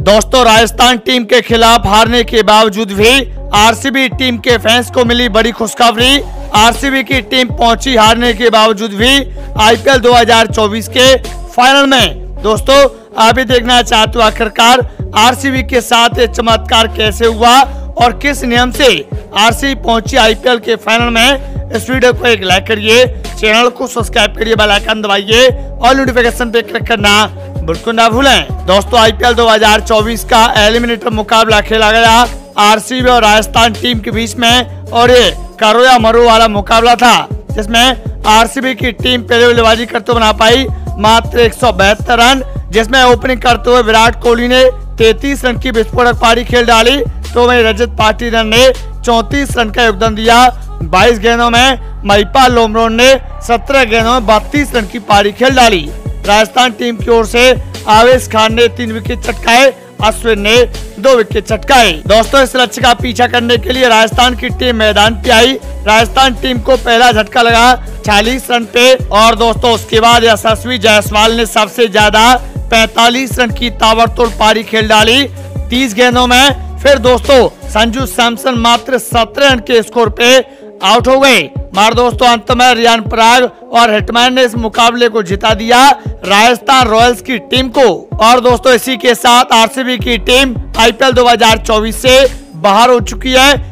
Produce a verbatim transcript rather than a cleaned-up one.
दोस्तों राजस्थान टीम के खिलाफ हारने के बावजूद भी आरसीबी टीम के फैंस को मिली बड़ी खुशखबरी। आरसीबी की टीम पहुंची हारने के बावजूद भी आईपीएल दो हज़ार चौबीस के फाइनल में। दोस्तों आप भी देखना चाहते हो आखिरकार आरसीबी के साथ ये चमत्कार कैसे हुआ और किस नियम से आरसीबी पहुंची आईपीएल के फाइनल में। इस वीडियो को एक लाइक करिए, चैनल को सब्सक्राइब करिए, बेल आइकन दबाइए और नोटिफिकेशन पे क्लिक करना बिल्कुल ना भूलें। दोस्तों आईपीएल दो हज़ार चौबीस का एलिमिनेटर मुकाबला खेला गया आरसीबी और राजस्थान टीम के बीच में और ये करो या मरो वाला मुकाबला था, जिसमें आरसीबी की टीम पहले बल्लेबाजी करते हुए बना पाई मात्र एक सौ बहत्तर रन, जिसमें ओपनिंग करते हुए विराट कोहली ने तैंतीस रन की विस्फोटक पारी खेल डाली, तो वहीं रजत पाटीदार ने चौंतीस रन का योगदान दिया। बाईस गेंदों में महिपाल लोमरोन ने सत्रह गेंदों में बत्तीस रन की पारी खेल डाली। राजस्थान टीम की ओर से आवेश खान ने तीन विकेट चटकाए, अश्विन ने दो विकेट चटकाए। दोस्तों इस लक्ष्य का पीछा करने के लिए राजस्थान की टीम मैदान पे आई। राजस्थान टीम को पहला झटका लगा छियालीस रन पे और दोस्तों उसके बाद यशस्वी जायसवाल ने सबसे ज्यादा पैंतालीस रन की ताबड़तोड़ पारी खेल डाली तीस गेंदों में। फिर दोस्तों संजू सैमसन मात्र सत्रह रन के स्कोर पे आउट हो गए। मार दोस्तों अंत में रियान पराग और हिटमैन ने इस मुकाबले को जिता दिया राजस्थान रॉयल्स की टीम को। और दोस्तों इसी के साथ आरसीबी की टीम आईपीएल दो हज़ार चौबीस से बाहर हो चुकी है।